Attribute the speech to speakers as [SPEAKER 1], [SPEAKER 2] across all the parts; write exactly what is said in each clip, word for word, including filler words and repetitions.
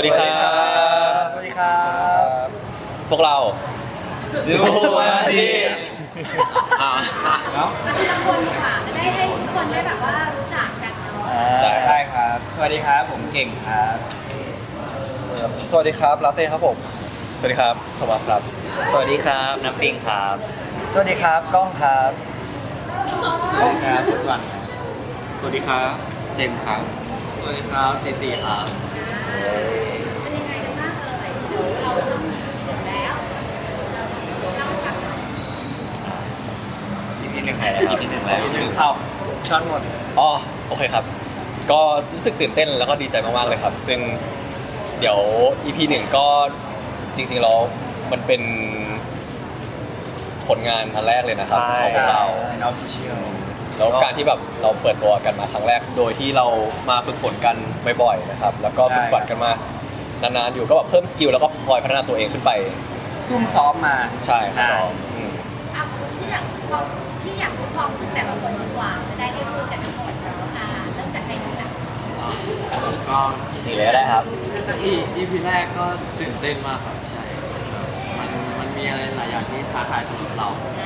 [SPEAKER 1] วัสดีครับ
[SPEAKER 2] สวัสดีครับ
[SPEAKER 1] พวกเรา
[SPEAKER 2] ดูวันดี
[SPEAKER 3] อ่าแล้ว
[SPEAKER 4] ทีละคนดีกว่าจะได้ให้ทุกคนได้แบบว่ารู้จักกันเนาะ
[SPEAKER 2] ใช่ครับสวัสดีครับผมเก่งครับ
[SPEAKER 5] สวัสดีครับลาเต้ครับผม
[SPEAKER 1] สวัสดีครับโทมัสครับ
[SPEAKER 3] สวัสดีครับน้ำปิงครับ
[SPEAKER 2] สวัสดีครับก้องครับสวัสดีครับทุกวัน
[SPEAKER 3] สวัสดีครับเจมส์ครับ
[SPEAKER 2] สวัสดีครับเตตีครับ
[SPEAKER 4] เป็นยังไงกันบ้างเอ่ยเราต้องถึงแล้วเรากับ
[SPEAKER 2] อีพีหนึ่ง
[SPEAKER 3] อีพีหนึ่งแล้ว
[SPEAKER 2] อีพีหนึ่งเข้าช้อนหมด
[SPEAKER 1] อ๋อโอเคครับก็รู้สึกตื่นเต้นแล้วก็ดีใจมากๆเลยครับซึ่งเดี๋ยว อี พี หนึ่งก็จริงๆแล้วมันเป็นผลงานอันแรกเลยนะครับของพวกเราแล้วการที่แบบเราเปิดตัวกันมาครั้งแรกโดยที่เรามาฝึกฝนกันบ่อยๆนะครับแล้วก็ฝึกฝนกันมานานๆอยู่ก็แบบเพิ่มสกิลแล้วก็คอยพัฒนาตัวเองขึ้นไป
[SPEAKER 2] ซุ่มซ้อมมา
[SPEAKER 1] ใช่ครับ
[SPEAKER 4] เอาที่อยากความที่อยากรู้ความรู้สึกแต่ละคนดีกว่าจะได้ได้พูดกันทั้งหมดเนาะอ่าเริ่มจากใครดีล่ะ
[SPEAKER 3] ก็
[SPEAKER 1] นี่เลยได้ครับ
[SPEAKER 3] ที่ อี พี แรกก็ตื่นเต้นมากครับใช่มันมันมีอะไรหลายอย่างที่ท้าทายสำหรับเรา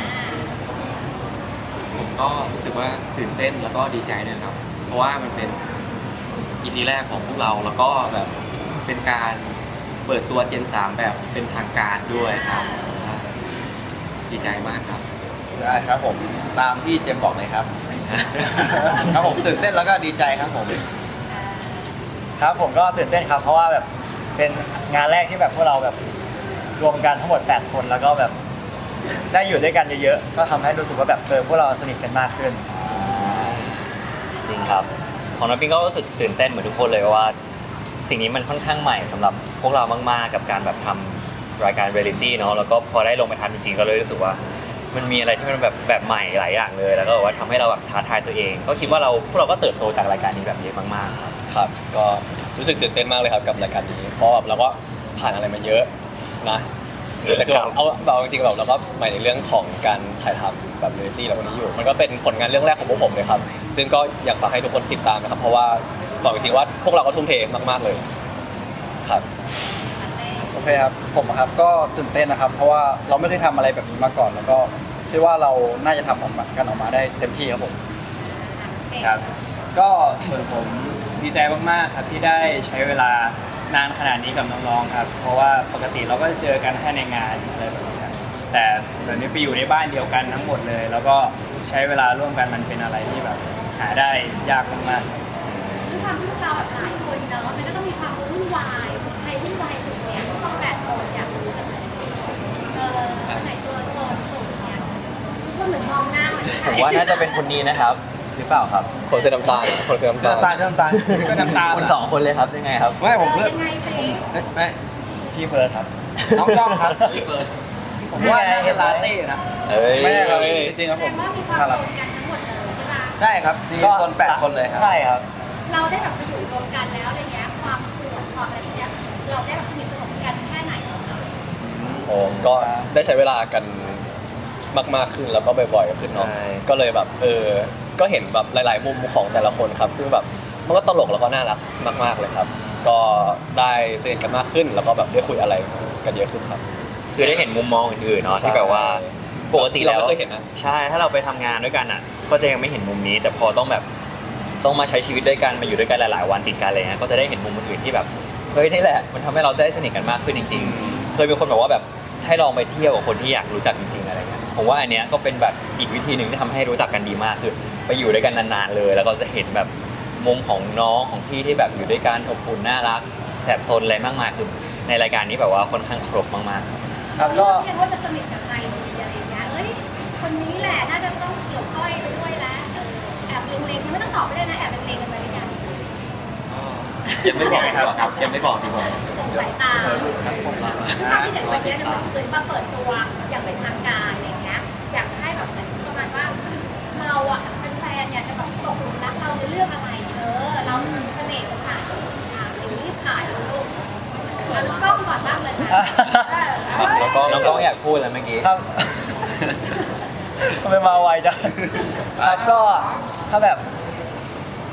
[SPEAKER 3] ผมก็รู้สึกว่าตื่นเต้นแล้วก็ดีใจด้วยครับเพราะว่ามันเป็น อี พี แรกของพวกเราแล้วก็แบบเป็นการเปิดตัวเจนสามแบบเป็นทางการด้วยครับใช่ดีใจมากครับ
[SPEAKER 5] ได้ครับผมตามที่เจมบอกเลยครับครับผมตื่นเต้นแล้วก็ดีใจครับผม
[SPEAKER 2] ครับผมก็ตื่นเต้นครับเพราะว่าแบบเป็นงานแรกที่แบบพวกเราแบบรวมกันทั้งหมดแปดคนแล้วก็แบบได้อยู่ด้วยกันเยอะๆก็ทำให้รู้สึกว่าแบบเออพวกเราสนิทกันมากขึ้น
[SPEAKER 3] จริงครับของน้ำปิงก็รู้สึกตื่นเต้นเหมือนทุกคนเลยว่าสิ่งนี้มันค่อนข้างใหม่สำหรับพวกเรามากๆกับการแบบทำรายการเรียลลิตี้เนาะแล้วก็พอได้ลงไปทำจริงๆก็เลยรู้สึกว่ามันมีอะไรที่มันแบบแบบใหม่หลายอย่างเลยแล้วก็ว่าทำให้เราแบบท้าทายตัวเองก็คิดว่าเราพวกเราก็เติบโตจากรายการนี้แบบเยอะมากๆครับ
[SPEAKER 1] ครับก็รู้สึกตื่นเต้นมากเลยครับกับรายการนี้เพราะแบบเราก็ผ่านอะไรมาเยอะนะแต่คือเอาเอาจริงๆแบบเราก็หมายในเรื่องของการถ่ายทำแบบเรียลลิตี้แล้ววันนี้อยู่มันก็เป็นผลงานเรื่องแรกของพวกผมเลยครับซึ่งก็อยากฝากให้ทุกคนติดตามนะครับเพราะว่าบอกจริงๆว่าพวกเราก็ทุ่มเทมากๆเลยครับ
[SPEAKER 5] โอเคครับผมครับก็ตื่นเต้นนะครับเพราะว่าเราไม่เคยทำอะไรแบบนี้มาก่อนแล้วก็เชื่อว่าเราน่าจะทำออกมากันออกมาได้เต็มที่ครับผม
[SPEAKER 2] ครับก็ส่วนผมดีใจมากๆครับที่ได้ใช้เวลานานขนาดนี้กับน้องๆครับเพราะว่าปกติเราก็จะเจอกันแค่ในงานอะไรแบบนี้ครับแต่ตอนนี้ไปอยู่ในบ้านเดียวกันทั้งหมดเลยแล้วก็ใช้เวลาร่วมกันมันเป็นอะไรที่แบบหาได้ยากมาก
[SPEAKER 4] ๆด้วยความที่พวกเราแบบหลายคนเนาะมันก็ต้องมีความวุ่นวายใครวุ่นวายสุดเนี่ยพวกแปดคนอยากรู้จังเลยเออไหนตัวโซนสุดเนี่ยก็เหมือนมองหน้าเหมือนกัน
[SPEAKER 3] ผมว่าน่าจะเป็นคนนี้นะครับหรือเปล่าครับ
[SPEAKER 1] คนเส้นน้ำตาลคนเส้นน้ำตาล
[SPEAKER 5] น้ำตาลน้ำตาล
[SPEAKER 2] น้ำตาล
[SPEAKER 3] คนสองคนเลยครับยังไงครับ
[SPEAKER 5] ไม่ผมเพื่อน
[SPEAKER 4] ยังไงสิ
[SPEAKER 5] ไม่พี่เฟิร์สครับ
[SPEAKER 2] น้องก้องครับพี่เฟิร์สผมว่าเฮลาเต้นะ
[SPEAKER 5] ไม่ใช่ครับจริงๆครับผม
[SPEAKER 4] แสดงว่ามีความสุขกันทั้งหมดเลยใช่ไหม
[SPEAKER 5] ใช่ครับจริงๆโซนแปดคนเลยครับ
[SPEAKER 2] ใช่ครับ
[SPEAKER 4] เราได้แบบมาอยู่รวมกันแล้วอะไรเงี้ยความปวดความอะไรเงี้ยเราได้แบบสนิทสนมกันแค่ไหน
[SPEAKER 1] โอ้ก็ได้ใช้เวลากันมากๆขึ้นแล้วก็บ่อยๆขึ้นเนาะก็เลยแบบเออก็เห็นแบบหลายๆมุมของแต่ละคนครับซึ่งแบบมันก็ตลกแล้วก็น่ารักมากๆเลยครับก็ได้สนิทกันมากขึ้นแล้วก็แบบได้คุยอะไรกันเยอะขึ้นครับ
[SPEAKER 3] คือได้เห็นมุมมองอื่นๆเนาะที่แบบว่าปกติแล้ว
[SPEAKER 1] เราไม่เคยเห็นนะ
[SPEAKER 3] ใช่ถ้าเราไปทำงานด้วยกันอ่ะก็จะยังไม่เห็นมุมนี้แต่พอต้องแบบต้องมาใช้ชีวิตด้วยกันมาอยู่ด้วยกันหลายๆวันติดกันอะไรเงี้ยก็จะได้เห็นมุมอื่นที่แบบเฮ้ยนี่แหละมันทำให้เราได้สนิทกันมากขึ้นจริงๆเคยมีคนบอกว่าแบบให้ลองไปเที่ยวกับคนที่อยากรู้จักจริงๆอะไรเงี้ยผมว่าอันเนี้ยก็เป็นแบบอีกวิธีหนึ่งที่ทำให้รู้จักกันดีมากคือไปอยู่ด้วยกันนานๆเลยแล้วก็จะเห็นแบบมุมของน้องของพี่ที่แบบอยู่ด้วยกันอบอุ่นน่ารักแสบซนอะไรมากมายคือในรายการนี้แบบว่าค่อนข้างครบมากๆ
[SPEAKER 4] ครับก็เรียกว่าจะสนิทกับใครดีอะไรอย่างเงี้ยเอ้ยคนนี้แหละน่าจะต้องเกี่ยวก้อยไปด้วยแล้วแอบเล็งๆไม่ต้องตอบไปเลยนะแอบเล็งๆกันไปหรือยัง
[SPEAKER 3] ยังไม่บอกครับยังไม่บอกดีกว่า
[SPEAKER 4] สงสัยตาคือตอนที่เด็กวันนี้จะเหมือนมาเปิดตัวอย่างเป็นทางการอะไรเงี้ยอยากจะให้แบบเหมือนประมาณว่าเราอ่ะเป็นแฟนอยากจะแบบตกหลุมรักเราในเรื่องอะไรเออเราเสน่ห์ตรงไหนอ่าสิ่งที่ขายลูกแล้วก็ก่อนบ้างเลยนะ
[SPEAKER 3] แล้วก็น้องก้องอยากพูดแล้วเมื่อกี้
[SPEAKER 2] ครับทำไมมาไวจังครับก็ถ้าแบบ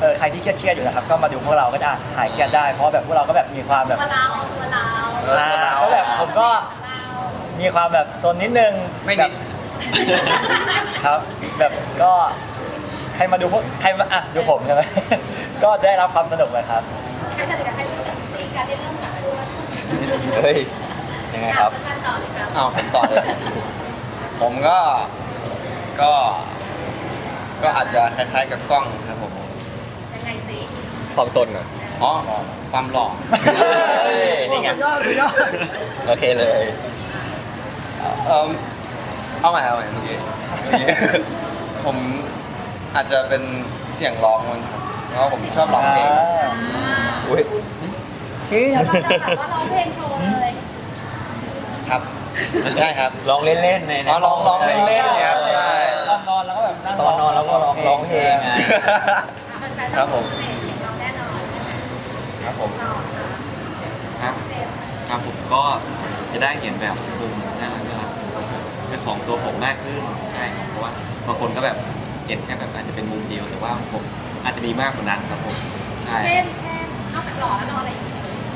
[SPEAKER 6] เออใครที่เครียดๆอยู่นะครับก็มาดูพวกเราก็จะหายเครียดได้เพราะแบบพวกเราก็แบบมีความแบบ
[SPEAKER 4] ตัวเราตัวเรา
[SPEAKER 6] อ่าก็แบบผมก็มีความแบบโซนนิดนึง
[SPEAKER 5] ไม่นิด
[SPEAKER 6] แบบ ครับแบบก็ใครมาดูพวกใครมาอ่ะดูผมใช่ไหม ก็ได้รับความสนุกเลยครับ
[SPEAKER 4] ใครสนิทกับใครรู้จักตีกันได้เริ่มจากตัว
[SPEAKER 3] เฮ้ยยังไงครับ
[SPEAKER 4] กันต่อเลยครับ
[SPEAKER 5] เอาผมต่อเลย ผมก็ก็ ก็อาจจะคล้ายๆกับกล้องครับผม
[SPEAKER 4] ยังไงสิ
[SPEAKER 1] ความสนอ่ะ
[SPEAKER 5] อ๋อความหล่อ
[SPEAKER 3] เฮ้ยนี่ไง
[SPEAKER 6] สุดยอดสุดยอด
[SPEAKER 3] โอเคเลย
[SPEAKER 5] เออเอาใหม่เอาใหม่เมื่อกี้เมื่อกี้ ผมอาจจะเป็นเสียงร้องมันครับเพราะว่าผมชอบร้องเพลง
[SPEAKER 3] อุ้ย
[SPEAKER 4] เราจะแบบว่าร้องเพลงโชว์เลย
[SPEAKER 5] ครับได้ครับ
[SPEAKER 3] ร้องเล่นๆในใน
[SPEAKER 5] อ๋อร้องร้องเล่นๆครับใช่
[SPEAKER 6] ตอนนอนแล้วก็แบบนั่ง
[SPEAKER 3] ตอนนอนแล้วก็ร้องร้องเพลงไง
[SPEAKER 5] ครับผม
[SPEAKER 4] เสน่ห์เสียงเราแน่นอนใช่ไหม
[SPEAKER 5] ครับผม
[SPEAKER 4] ต่อค่ะ
[SPEAKER 7] ครับ
[SPEAKER 4] เจมส์
[SPEAKER 7] ครับผมก็จะได้เห็นแบบมุมน่ารักน่ารักเป็นของตัวผมมากขึ้นใช่ครับเพราะว่าบางคนก็แบบเห็นแค่แบบอาจจะเป็นมุมเดียวแต่ว่าผมอาจจะมีมากกว่านั้นครับผมใช่
[SPEAKER 4] เช่นเช่นนอกจากหล่อแล้วนอนอะไรอีก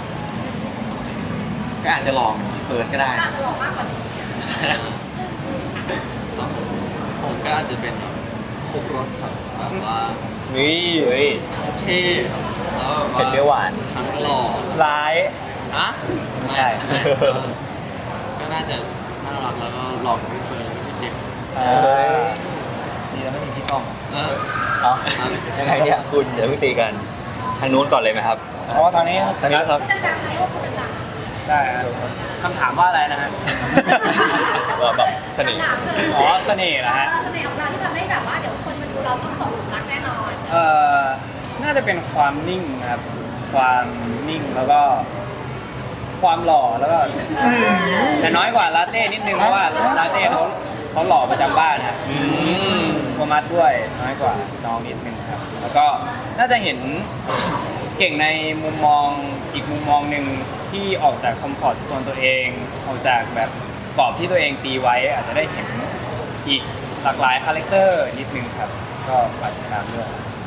[SPEAKER 7] ก็อาจจะลองพี่เฟิร์สก็ได้
[SPEAKER 4] อาจจะหล่อมากกว่านี้
[SPEAKER 7] ใช่ครับผมผมก็อาจจะเป็นแบบครบรถครับแบบว่า
[SPEAKER 1] นี่
[SPEAKER 3] เฮ้ย
[SPEAKER 7] เท่แล้วแบบว่า
[SPEAKER 3] เป็นเปรี้ยวหวาน
[SPEAKER 7] ทั้งหล่อ
[SPEAKER 6] ร้าย
[SPEAKER 7] นะ
[SPEAKER 6] ไม่ใช่
[SPEAKER 7] ก็น่าจะน่ารักแล้วก็หล่อกว่าพี่เฟิร์สพี่เจ็บ
[SPEAKER 6] อ่าดีแล้วไม่มีพี่ก้อง
[SPEAKER 7] เออ
[SPEAKER 3] เอายังไงเนี่ยคุณเดี๋ยวเพิ่งตีกัน ทางนู้นก่อนเลยไหมครับ
[SPEAKER 6] อ๋อทางนี้
[SPEAKER 1] ทางนี้ครับ
[SPEAKER 4] พูดดังๆนะลูกพูดดัง
[SPEAKER 6] ได้ครับคำถามว่าอะไรนะฮะ
[SPEAKER 1] ว่าแบบเสน่ห์
[SPEAKER 4] ๆถามคือ
[SPEAKER 6] อ๋อเสน่ห์เหรอฮะ
[SPEAKER 4] เสน่ห์ของเราที่ทำให้แบบว่าเดี๋ยวคนมาดูเราต้องตกหลุมรักแน่นอน
[SPEAKER 2] เอ่อน่าจะเป็นความนิ่งนะครับ ความนิ่งแล้วก็ความหล่อแล้วก็แต่น้อยกว่าลาเต้นิดนึงเพราะว่าลาเต้เขาเขาหล่อประจำบ้านนะโทมัสด้วยน้อยกว่าน้องนิดนึงครับ แล้วก็น่าจะเห็นเก่งในมุมมองอีกมุมมองหนึ่งที่ออกจากคอมฟอร์ตโซนตัวเองออกจากแบบกรอบที่ตัวเองตีไว้ อาจจะได้เห็นอีกหลากหลายคาแรคเตอร์นิดนึงครับ ก็ฝากติดตามด้วย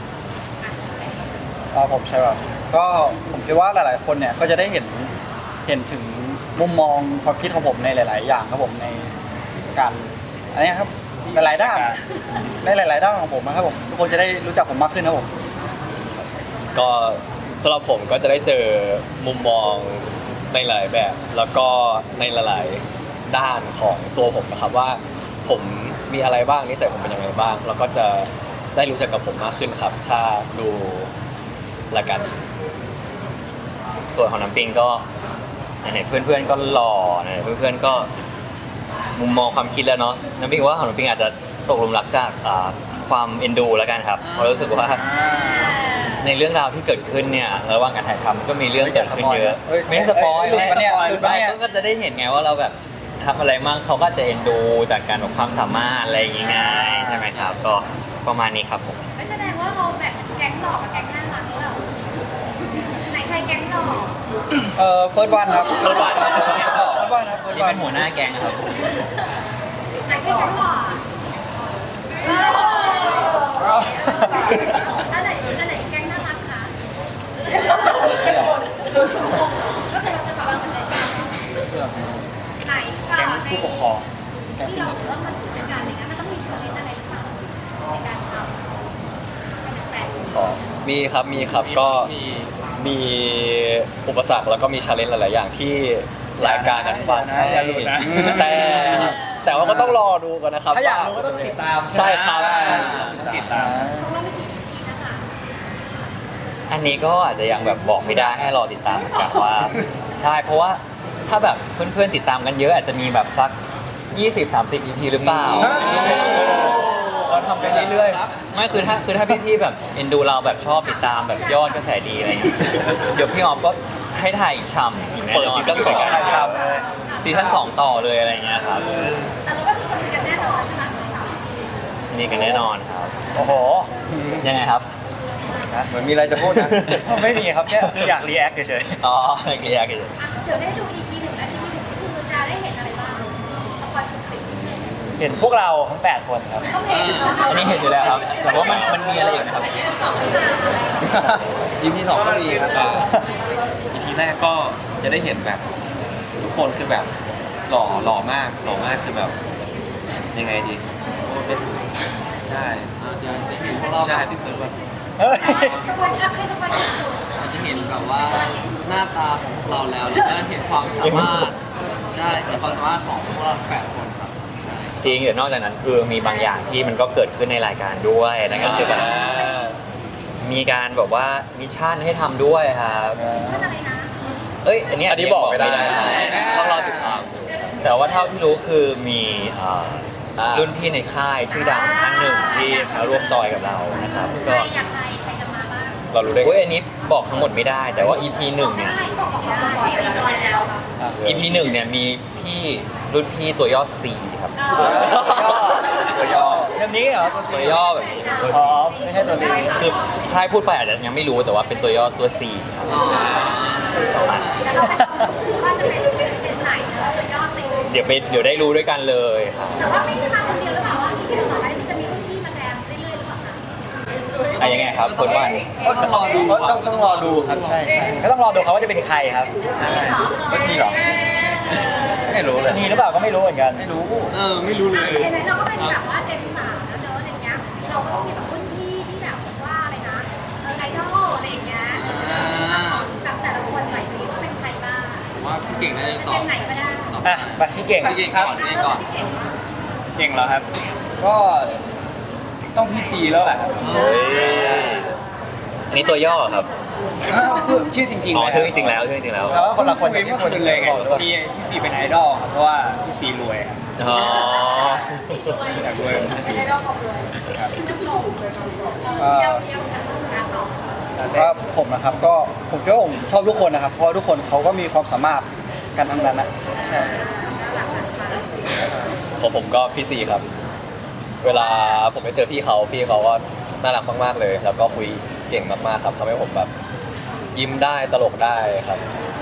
[SPEAKER 5] อ๋อผมใช่ป่ะก็ผมคิดว่าหลาย ๆ คนเนี่ยก็จะได้เห็นเห็นถึงมุมมองความคิดของผมในหลาย ๆ อย่างครับผมในการอันนี้ครับหลาย ๆ ด้านในหลาย ๆ ด้านของผมนะครับผมทุกคนจะได้รู้จักผมมากขึ้นครับผม
[SPEAKER 1] ก็สำหรับผมก็จะได้เจอมุมมองในหลายแบบ แล้วก็ในหลายๆด้านของตัวผมนะครับว่าผมมีอะไรบ้างนิสัยผมเป็นยังไงบ้าง แล้วก็จะได้รู้จักกับผมมากขึ้นครับ ถ้าดูรายการนี้
[SPEAKER 3] ส่วนของน้ำปิงก็ไหนๆเพื่อนๆก็หล่อไหนๆเพื่อนๆก็มุมมองความคิดแล้วเนาะน้ำปิงว่าของน้ำปิงอาจจะตกหลุมรักจากอ่าความเอ็นดูแล้วกันครับเพราะรู้สึกว่าในเรื่องราวที่เกิดขึ้นเนี่ยระหว่างการถ่ายทำก็มีเรื่องเกิดขึ้นเยอะ
[SPEAKER 5] เฮ้ย
[SPEAKER 3] ไม่ได้สปอย
[SPEAKER 5] เฮ้ย
[SPEAKER 3] ไม่ได้ส
[SPEAKER 5] เนี่ย
[SPEAKER 3] ปอย
[SPEAKER 5] หลุด
[SPEAKER 3] ไป
[SPEAKER 5] ปะเนี่ย
[SPEAKER 3] ก็จะได้เห็นไงว่าเราแบบทำอะไรมั่งเขาก็จะเอ็นดูจากการแบบความสามารถอะไรอย่างงี้ไงใช่ไหมครับก็ประมาณนี้ครับผม
[SPEAKER 4] ไม่แสดงว่าเราแบ่งแก๊งหล่อกับแก๊งน่ารักหรือเปล่าไหนใครแก๊งหล่อ
[SPEAKER 5] เอ่อเฟิร์สวันครับ
[SPEAKER 3] เฟิร์สวัน
[SPEAKER 5] เฟิร์สวันครับเฟิร์ส
[SPEAKER 3] นี่
[SPEAKER 5] วั
[SPEAKER 3] เป็น นหัวหน้าแก๊งครับ
[SPEAKER 4] ไหนใครแก๊งหล่ออันไหนอันไหนแก๊งน่ารักคะก็คือเราจะบอกว่ามันเลยใช่ไหมไหน
[SPEAKER 2] แก๊งผู้ปกครอง
[SPEAKER 4] ที่เราเริ่มมาถึงรายการอย่างเงี้ยมันต้องมีชาเลนจ์อะไรหรือเปล่าในการทำเป็นแฟน
[SPEAKER 1] อ๋อมีครับมีครับก็มีอุปสรรคแล้วก็มีชาเลนจ์หลาย ๆ อย่างที่รายการอนุบาลให้
[SPEAKER 2] อย่าหลุดนะ
[SPEAKER 1] แต่แต่ว่าก็ต้องรอดูกันนะครับ
[SPEAKER 2] ถ้าอยากรู้ก็ต้องติดตาม
[SPEAKER 1] ใช่ครับ
[SPEAKER 2] ติดตาม
[SPEAKER 4] ของเราไม่กี่ อี พี นะคะ
[SPEAKER 3] อันนี้ก็อาจจะยังแบบบอกไม่ได้ให้รอติดตามเหมือนกันว่า ใช่เพราะว่าถ้าแบบเพื่อนๆติดตามกันเยอะอาจจะมีแบบสัก ยี่สิบ สามสิบ อี พี หรือเปล่าเราทำกันเรื่อยๆไม่คือถ้าคือถ้าพี่ๆแบบเอ็นดูเราแบบชอบติดตามแบบยอดกระแสดีอะไรอย่างเงี้ยเดี๋ยวพี่ออฟก็ให้ถ่ายอีกช่ำอีกแน่นอน
[SPEAKER 1] เปิดซีซั่นสอง
[SPEAKER 3] ครับซีซั่นสองต่อเลยอะไรอย่างเงี้ยครับ
[SPEAKER 4] แต่เราก็คือสนิทกันแน่นอนใช่ไหมสาม อี พี
[SPEAKER 3] นี่กันแน่นอนครับ
[SPEAKER 6] โอ้โห
[SPEAKER 3] ยังไงครับ
[SPEAKER 5] เหมือนมีอะไรจะพูดนะ
[SPEAKER 6] ไม่มีครับแค่อยากรีแอคเฉย
[SPEAKER 3] อ๋อโอเคโอเค
[SPEAKER 4] อ่ะเดี๋ยวจะให้ดู อี พี หนึ่งและ อี พี หนึ่งก็คือจะได้เห็นอะไรบ้างสปอยล์สุดๆนิดนึง
[SPEAKER 6] เห็นพวกเราทั้งแปดคนครับ
[SPEAKER 4] ต้องเห็นเหรอ
[SPEAKER 3] อันนี้เห็นอยู่แล้วครับ แต่ว่ามันมันมีอะไรอยู่นะครับ
[SPEAKER 4] สองไม่มา
[SPEAKER 7] อีพีสองก็มีครับอีพีแรกก็จะได้เห็นแบบทุกคนคือแบบหล่อหล่อมากหล่อมากคือแบบยังไงดีเป็นใช่ใช่ที่เพิ่งว่า
[SPEAKER 6] เฮ้ย
[SPEAKER 4] สปอยล์อัพใครสปอยล์สุด
[SPEAKER 8] เราจะเห็นแบบว่าหน้าตาของพวกเราแล้วแล้วก็เห็นความสามารถใช่เห็นความสามารถของพวกเราแปดคนครับใช่
[SPEAKER 3] จริงเดี๋ยวนอกจากนั้นคือมีบางอย่างที่มันก็เกิดขึ้นในรายการด้วยนั่นก็คือแบบมีการแบบว่ามิชชั่นให้ทำด้วยครับ
[SPEAKER 4] ชื่ออะไรนะ
[SPEAKER 3] เอ้ยอันนี้
[SPEAKER 1] อันนี้บอกไม่ได้
[SPEAKER 3] ต้องรอติดตามแต่ว่าเท่าที่รู้คือมีเอ่อ
[SPEAKER 1] อ่า
[SPEAKER 3] รุ่นพี่ในค่ายชื่อดังท่านหนึ่งที่มาร่วมจอยกับเรานะครับ
[SPEAKER 4] ใคร
[SPEAKER 3] ก็
[SPEAKER 4] อยากใครใครจะมาบ้าง
[SPEAKER 1] เรารู้ได้
[SPEAKER 3] โอ้ยอันนี้บอกทั้งหมดไม่ได้ แต่ว่า อี พี หนึ่งเนี่ย
[SPEAKER 4] ได้บอกบอกได้สี่วันแล้ว
[SPEAKER 3] อี พี หนึ่งเนี่ยมีพี่รุ่นพี่ตัวย่อ C ครับ
[SPEAKER 1] ตัวย่อ
[SPEAKER 6] เรื่องนี้เหรอ
[SPEAKER 3] ตัวย่อแบบนี้
[SPEAKER 6] อ๋อไม่ใช่ตัวนี้
[SPEAKER 3] คือใช่พูดไปอาจจะยังไม่รู้แต่ว่าเป็นตัวย่อตัว C ครับประมาณนั้น
[SPEAKER 4] แต่เราไม่รู้ว่าจะเป็นเจนไหนเนอะจะย่อสิ
[SPEAKER 3] เดี๋ยวไปเดี๋ยวได้รู้ด้วยกันเลยครับ
[SPEAKER 4] แต่ว่าไม่ได้มาคนเดียวหรือเปล่าว่าที่พี่ต่อไปจะมีรุ่นพี่มาแจมเรื่อยๆหรือเปล่าคะ
[SPEAKER 3] อะยังไงครับคนบ้าน
[SPEAKER 8] ก็ต้องรอดู
[SPEAKER 5] ต้องต้องรอดูครับใช่ใช่
[SPEAKER 6] ก็ต้องรอดูเขาว่าจะเป็นใครครับ
[SPEAKER 7] ไม่มีหรอไม่รู้เลย
[SPEAKER 6] มีหรือเปล่าก็ไม่รู้เหมือนกัน
[SPEAKER 7] ไม่รู้
[SPEAKER 8] เออไม่รู้เลย
[SPEAKER 4] ไหนๆเราก็เป็นแบบว่าเจนสามแล้วเนอะอะไรเงี้ยเราก็ต้องมีแบบรุ่นพี่ที่แบบว่าอะไรนะเออไอดอลอะไรอย่างเงี้ยแบบแต่ละคนหน่อยสิว่าเป็นใครบ้าง
[SPEAKER 8] ผมว่าพี่เก่งน่าจะต
[SPEAKER 4] เจ
[SPEAKER 8] อบ
[SPEAKER 4] นไหนก็ได้
[SPEAKER 8] ตอบ
[SPEAKER 6] อ่ะไปพี่เก่ง
[SPEAKER 8] พี่เก่งก่อนพี่เก่งก่อน
[SPEAKER 2] เก่งแล้วครับ ก็ต้องพี่ซีแล้วแหละครับ
[SPEAKER 3] เฮ้ยอันนี้ตัวย่อครับ
[SPEAKER 2] คือชื่อจริงๆ
[SPEAKER 3] อ๋อ
[SPEAKER 2] เลย
[SPEAKER 3] ชื่อจริงๆแล้วชื่อจริงๆแล้ว
[SPEAKER 2] แต่ว่าคนละคนอย่างที่คนเลยไงพี่พี่ซีเป็นไอดอลครับเพราะว่าพี่ซีรวยครับ
[SPEAKER 3] อ๋อ
[SPEAKER 2] อยากรวยเหมือนพี่ซี
[SPEAKER 4] เป็นไอดอลของเลย
[SPEAKER 2] ครับ
[SPEAKER 4] น้ำนมเที่ยวเที่ยวกันงานต่อ
[SPEAKER 5] ก็ผมนะครับก็ผมคิดว่าผมชอบทุกคนนะครับ เพราะทุกคนเขาก็มีความสามารถกันทั้งนั้นนะใช่
[SPEAKER 4] หลักหลักค่ะ
[SPEAKER 1] ของผมก็พี่ซีครับ เวลาผมไปเจอพี่เขาพี่เขาก็น่ารักมากๆเลย แล้วก็คุยเก่งมากๆครับทำให้ผมแบบยิ้มได้ตลกได้ครับ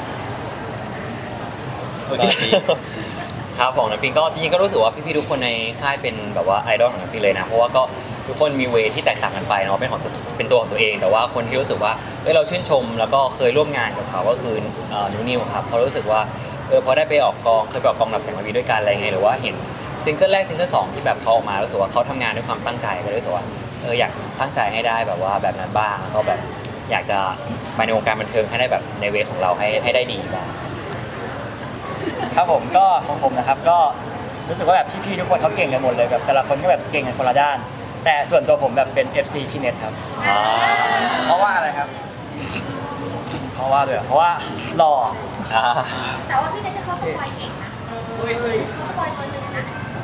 [SPEAKER 3] โอเคครับของน้ำปิงก็จริงๆก็รู้สึกว่าพี่ๆทุกคนในค่ายเป็นแบบว่าไอดอลของน้ำปิงเลยนะเพราะว่าก็ทุกคนมีเวที่แตกต่างกันไปเนาะเป็นของตัวเป็นตัวของตัวเอง แต่ว่าคนที่รู้สึกว่าเอ้ยเราชื่นชม แล้วก็เคยร่วมงานกับเขาก็คือเอ่อนิวนิวครับเขารู้สึกว่าเออพอได้ไปออกกองเคยไปออกกองรับแสงระวีด้วยกันอะไรเงี้ยหรือว่าเห็นซิงเกิลแรกซิงเกิลสองที่แบบเขาออกมารู้สึกว่าเขาทำงานด้วยความตั้งใจก็เลยรู้สึกว่าเอออยากตั้งใจให้ได้แบบว่าแบบนั้นบ้างแล้วก็แบบอยากจะไปในวงการบันเทิงให้ได้แบบในเวของเราให้ให้ได้ดีบ้าง
[SPEAKER 6] ครับผมก็ของผมนะครับก็รู้สึกว่าแบบพี่ๆทุกคนเขาเก่งกันหมดเลยแบบแต่ละคนก็แบบเก่งกันคนละด้าน แต่ส่วนตัวผมแบบเป็น เอฟ ซี พี่เน็ตครับ
[SPEAKER 5] เพราะว่าอะไรครับ
[SPEAKER 6] เพราะว่าเลยเพราะว่าหล่อ
[SPEAKER 3] อ่า
[SPEAKER 4] แต่ว่าพี่เนทเขาสปอยเก่งนะเขาสปอยเบอร์หนึ่งนะ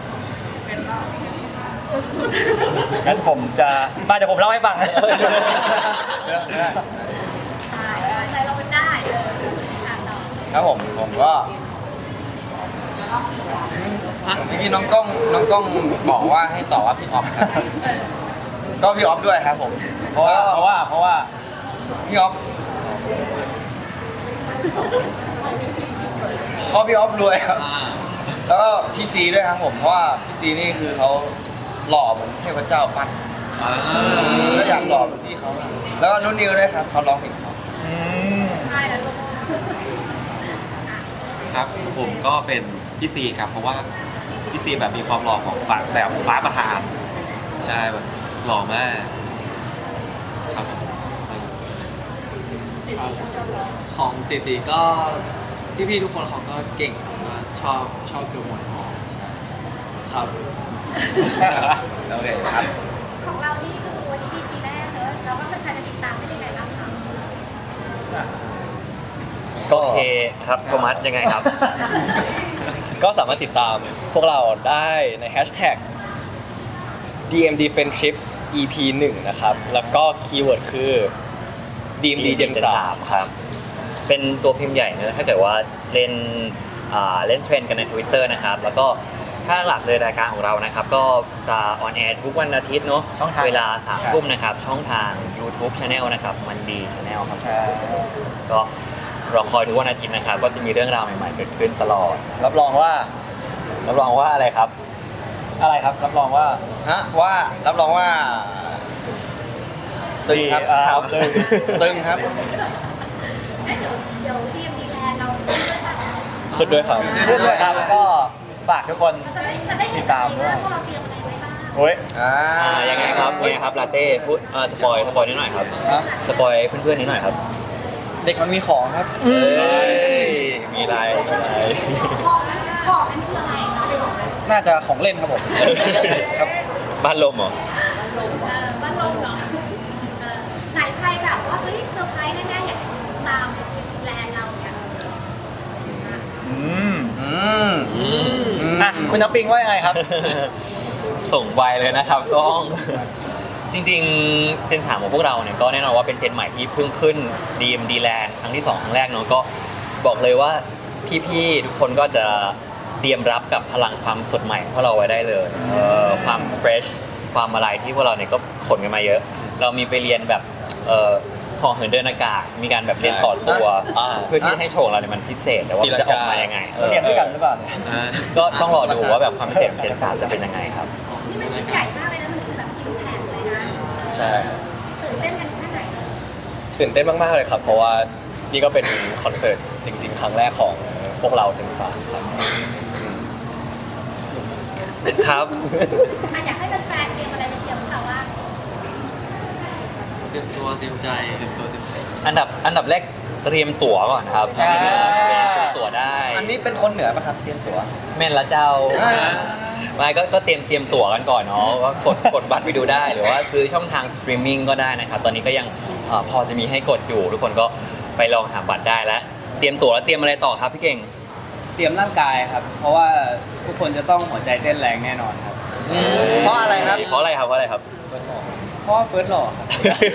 [SPEAKER 6] งั้นผมจะมาเดี๋ยวผมเล่าให้ฟัง
[SPEAKER 4] ได้ใจเราเป็นได้เอออ่านต่อ
[SPEAKER 5] ครับผมผมก็เมื่อกี้น้องกล้องน้องกล้องบอกว่าให้ตอบว่าพี่ออฟครับก็พี่ออฟด้วยครับผม
[SPEAKER 6] เพราะว่าเพราะว่าเพราะว่า
[SPEAKER 5] พี่ออฟเพราะพี่ออฟรวยครับแล้วก็พี่ซีด้วยครับผมเพราะว่าพี่ซีนี่คือเขาหล่อเหมือนเทพเจ้าปั้นก็อยากหล่อเหมือนพี่เขาแล้วก็นุ่นนิวด้วยครับเขาร้องเพลงเพราะ
[SPEAKER 4] ใช่แล้วลูก
[SPEAKER 7] ครับผมก็เป็นพี่ซีครับเพราะว่าพี่ซีแบบมีความหล่อของฟ้าแบบฟ้าประธานใช่แบบหล่อมากครับผม
[SPEAKER 8] ของติติก็พี่ๆทุกคนเขาก็เก่งมากชอบชอบดูหมดครับ
[SPEAKER 5] โอเคครับ
[SPEAKER 4] ของเรานี่คือวันนี้ อี พี แรกเนอะแล้วก็เป็นใครจะติดตามได้ยังไงบ้างคะ
[SPEAKER 3] ก็โอเคครับโทมัสยังไงครับ
[SPEAKER 1] ก็สามารถติดตามพวกเราได้ในแฮชแท็ก ดี เอ็ม ดี Friendship อี พี หนึ่งนะครับ แล้วก็คีย์เวิร์ดคือ ดี เอ็ม ดี Gen สาม
[SPEAKER 3] ครับ เป็นตัวพิมพ์ใหญ่เนอะถ้าเกิดว่าเล่นอ่าเล่นเทรนด์กันใน Twitter นะครับ แล้วก็ถ้าหลักเลยรายการของเรานะครับ ก็จะออนแอร์ทุกวันอาทิตย์เนาะ
[SPEAKER 6] ช่องทาง
[SPEAKER 3] เวลาสามทุ่มนะครับ ช่องทาง YouTube Channel นะครับมันดี Channel ครับก็รอคอยทุกวันอาทิตย์นะครับ ก็จะมีเรื่องราวใหม่ๆเกิดขึ้นตลอด
[SPEAKER 6] รับรองว่า
[SPEAKER 3] รับรองว่าอะไรครับ
[SPEAKER 6] อะไรครับรับรองว่า
[SPEAKER 9] ฮะว่ารับรองว่าตึงครับ
[SPEAKER 6] ดีอ่า
[SPEAKER 9] ครับ
[SPEAKER 6] ตึง
[SPEAKER 9] ตึงครับ
[SPEAKER 4] เอ้ยเดี๋ยวเดี๋ยวทีมดีแลนด์เราด้วยป่ะ
[SPEAKER 1] ขึ้นด้วยครับ
[SPEAKER 6] พูดเลยครับแล้วก็ฝากทุกคน
[SPEAKER 4] จะได้จะได้เห็นอะไรบ้างพวกเราเตรียมอะไรไว้บ้าง
[SPEAKER 6] โอ้ย
[SPEAKER 9] อ่า
[SPEAKER 3] อ่ายังไงครับยังไงครับลาเต้พูดเออสปอยสปอยนิดหน่อยครับ
[SPEAKER 9] ครับ
[SPEAKER 3] สปอยเพื่อนๆนิดหน่อยครับ
[SPEAKER 5] เด็กมันมีของครับ
[SPEAKER 3] เอ้ยมีอะไรมีอะไร
[SPEAKER 4] ของของนั่นคืออะไรเนาะ
[SPEAKER 5] น่าจะของเล่นครับผมครับ
[SPEAKER 3] บ้านลมเหรอ
[SPEAKER 4] เออบ้านลมเหรอเออไหนใครแบบว่าเฮ้ยเซอร์ไพรส์แน่ๆอยากให้ตามในทีมดีแลนด์เราเนี่ย
[SPEAKER 6] อืม
[SPEAKER 9] อืม
[SPEAKER 6] อ่ะคุณน้ำปิงว่ายังไงครับ
[SPEAKER 3] ส่งไวเลยนะครับกล้อง จริงๆ เจนสามของพวกเราเนี่ยก็แน่นอนว่าเป็นเจนใหม่ที่เพิ่งขึ้น ดี เอ็ม ดี Land ครั้งที่สองครั้งแรกเนาะก็บอกเลยว่าพี่ๆทุกคนก็จะเตรียมรับกับพลังความสดใหม่ของพวกเราไว้ได้เลยเอ่อความเฟรชความอะไรที่พวกเราเนี่ยก็ขนกันมาเยอะ เรามีไปเรียนแบบเอ่อห่อเหินเดินอากาศมีการแบบเรียนต่อตัว
[SPEAKER 1] อ่า
[SPEAKER 3] เพื่อที่จะให้โชว์ของเราเนี่ยมันพิเศษแต่ว่ามันจะออกมายังไงเออ
[SPEAKER 6] เรียนด้วยกันหรือเปล่าเนี่ย
[SPEAKER 7] อ่า
[SPEAKER 3] ก็ต้องรอดูว่าแบบความพิเศษของเจนสามจะเป็นยังไงครับ
[SPEAKER 4] นี่มันยิ่งใหญ่มากเลยนะมันคือแบบอิมแพคเลยนะ
[SPEAKER 1] ใช่
[SPEAKER 4] ตื่นเต้นกันแค่ไหนเลย
[SPEAKER 1] ตื่นเต้นมากๆเลยครับ เพราะว่านี่ก็เป็นคอนเสิร์ตจริง ๆ ครั้งแรกของพวกเราเจนสามครับ
[SPEAKER 3] ครับ
[SPEAKER 4] อ่ะอยากให้แฟนๆเตรียมอะไรไปเชียร์พวกเราว่า
[SPEAKER 8] เตรียมตัวเตรียมใจเตรียมตัวเตรียมใจ
[SPEAKER 3] อันดับอันดับแรกเตรียมตั๋วก่อนครับ
[SPEAKER 6] อ่า
[SPEAKER 3] ซื้อตั๋วได้
[SPEAKER 9] อันนี้เป็นคนเหนือปะครับเตรียมตัว
[SPEAKER 3] แม่นละเจ้า
[SPEAKER 9] อ่า
[SPEAKER 3] ไม่ก็ก็เตรียมเตรียมตั๋วกันก่อนเนาะว่ากดกดบัตรไปดูได้ หรือว่าซื้อช่องทางสตรีมมิ่งก็ได้นะครับ ตอนนี้ก็ยังเอ่อพอจะมีให้กดอยู่ ทุกคนก็ไปลองหาบัตรได้แล้ว เตรียมตั๋วแล้วเตรียมอะไรต่อครับพี่เก่ง
[SPEAKER 2] เตรียมร่างกายครับ เพราะว่าทุกคนจะต้องหัวใจเต้นแรงแน่นอนครับ
[SPEAKER 9] เพราะอะไรครับ
[SPEAKER 3] เพราะอะไรครับเพราะอะไรครับ
[SPEAKER 2] เพราะว่าเฟิร์สหล่อครับ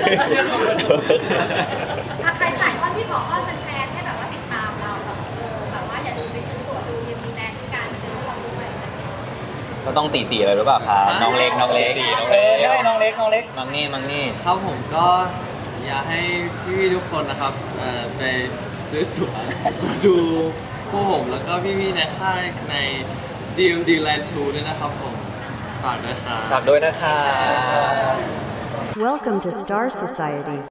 [SPEAKER 4] อ่ะใครใส่อ้อนพี่บอกอ้อนแฟนๆให้แบบว่าติดตามเราแบบเออแบบว่าอย่าลืมไปซื้อตั๋วดูทีมดีแลนด์ด้วยกันเจอพวกเราด้วย
[SPEAKER 3] ก็ต้องตีตีอะไรหรือเปล่าครับน้องเล็กน้องเล็ก
[SPEAKER 6] เออได้น้องเล็กน้องเล็ก
[SPEAKER 3] มังนี่มังนี่
[SPEAKER 8] ครับผมก็อยากให้พี่ๆทุกคนนะครับเอ่อไปซื้อตั๋วมาดูพวกผมแล้วก็พี่ๆในค่ายใน ดี เอ็ม ดี Land ทูด้วยนะครับผมฝากด้วยครับ
[SPEAKER 3] ฝากด้วยนะครับ
[SPEAKER 10] Welcome to Star Society.